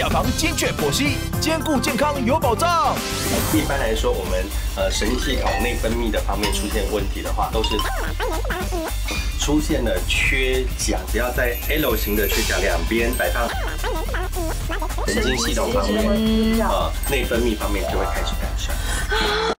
甲房精确剖析，兼顾健康有保障。 一般来说，我们神经系统内分泌的方面出现问题的话，都是出现了缺钾，只要在 L 型的缺钾两边摆放，神经系统方面内分泌方面就会开始改善。